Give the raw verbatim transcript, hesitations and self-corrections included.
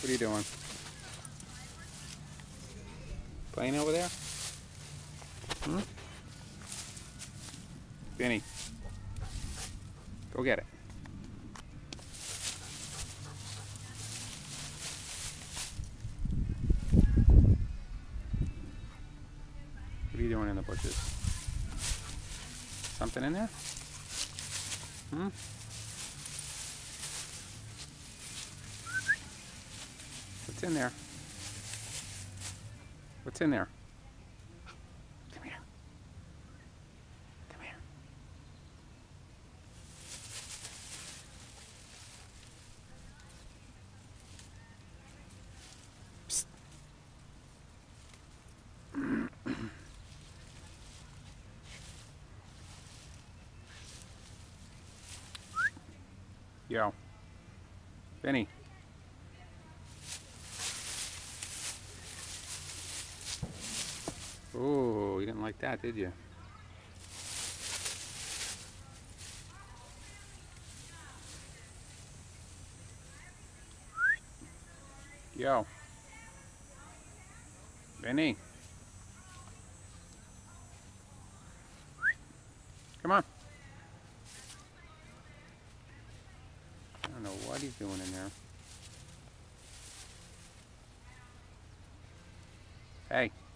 What are you doing? Playing over there? Hmm? Vinny, go get it. What are you doing in the bushes? Something in there? Hmm? What's in there? What's in there? Come here. Come here. Psst. Yo. Vinny. Oh, you didn't like that, did you? Yo. Vinny. Come on. I don't know what he's doing in there. Hey.